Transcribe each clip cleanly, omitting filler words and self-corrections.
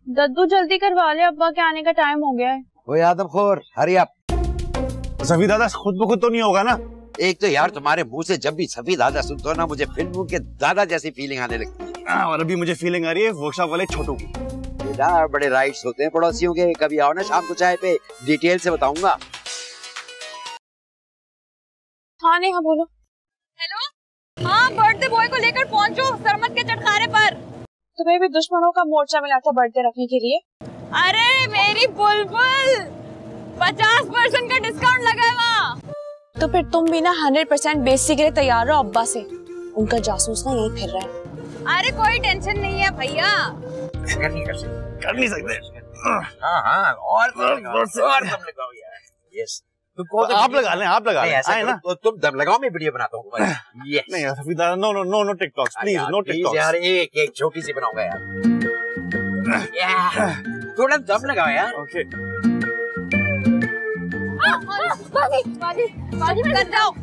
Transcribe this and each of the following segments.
दद्दू जल्दी करवा ले, अब्बा के आने का टाइम हो गया है। ओए आदमखोर, हरी अप। सफी दादा खुद ब खुद तो नहीं होगा ना? एक तो यार तुम्हारे मुंह से जब भी सफी दादा सुनते हो ना, मुझे फिल्मों के दादा जैसी फीलिंग आने लगती है। और अभी मुझे फीलिंग आ रही है वर्कशॉप वाले छोटू की। बेटा बड़े राइट्स होते हैं पड़ोसियों के, कभी आओ ना शाम को चाय पे, डिटेल से बताऊंगा। हाँ नेहा बोलो। हेलो, हाँ बर्थडे बॉय को लेकर पहुंचो सरमत के चटखारे पर। तुम्हें भी दुश्मनों का मोर्चा मिला था बर्थडे रखने के लिए। अरे मेरी बुलबुल, 50% का डिस्काउंट लगा है वहाँ। तो फिर तुम भी ना 100% बेइज्जती के लिए तैयार रहो अब्बा से, उनका जासूस ना यही फिर रहा है। अरे कोई टेंशन नहीं है भैया, कर नहीं सकते। हाँ और दम लगाओ यार। यस तो आप लगा लें, आप लगा लें। ऐसा ना तो तुम दम लगाओ, मैं वीडियो बनाता हूँ। नहीं यार सफी दादा, no no no no TikToks please, no TikToks यार। एक छोटी सी बनाऊंगा यार। थोड़ा दम लगाओ यार। ओके बाजी में लग जाओ।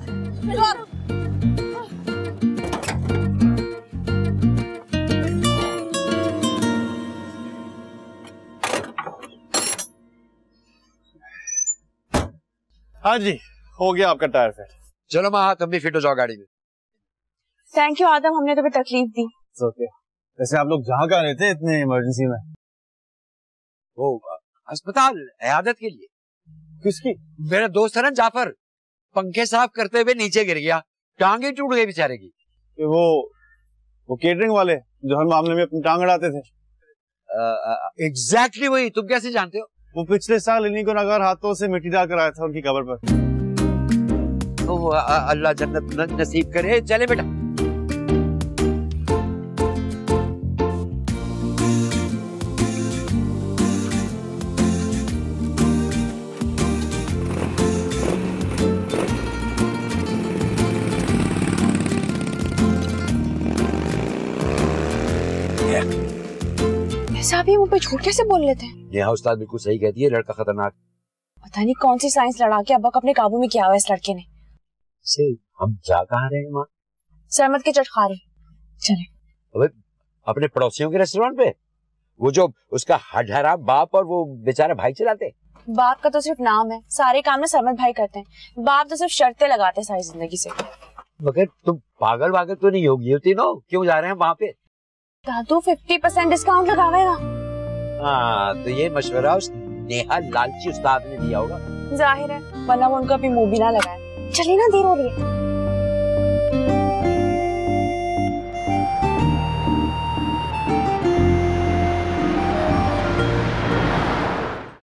हाँ जी, हो गया आपका टायर फिट। चलो माँ तुम भी फिट हो जाओ गाड़ी में। थैंक यू आदम, हमने तुम्हें तकलीफ दी। ओके वैसे आप लोग जहाँ का रहे थे इतने इमरजेंसी में? वो अस्पताल इयादत के लिए। किसकी? मेरा दोस्त है ना जाफर, पंखे साफ करते हुए नीचे गिर गया, टांगे टूट गई बेचारे की। वो केटरिंग वाले जो हर मामले में अपनी टांग अड़ाते थे। एग्जैक्टली वही। तुम कैसे जानते हो? वो पिछले साल इन्हीं को नगार हाथों से मिट्टी डालकर आया था उनकी कब्र पर। अल्लाह जन्नत नसीब करे। चले बेटा। ऐसा भी मुंह पे झूठ कैसे बोल लेते हैं? नेहा उस्ताद बिल्कुल सही कहती है, लड़का खतरनाक। पता नहीं कौन सी साइंस लड़ा के अब्बा को अपने काबू में किया हुआ इस लड़के ने। से हम जा कहाँ रहे हैं माँ? सरमत के चटखारे। चले। अबे अपने पड़ोसियों के रेस्टोरेंट पे, वो जो उसका हडहरा बाप और वो बेचारा भाई चलाते। बाप का तो सिर्फ नाम है, सारे काम ना सरमत भाई करते हैं। बाप तो सिर्फ शर्तें लगाते हैं सारी जिंदगी से। मगर तुम पागल वागल तो नहीं होगी होती नो? क्यों जा रहे हैं वहाँ पे? दादू 50% डिस्काउंट लगावेगा। हाँ तो ये मशवरा उस नेहा लालची उस्ताद ने दिया होगा। जाहिर है, वरना वो उनका भी मुंह भी ना लगाए। चलिए ना, देर हो रही है।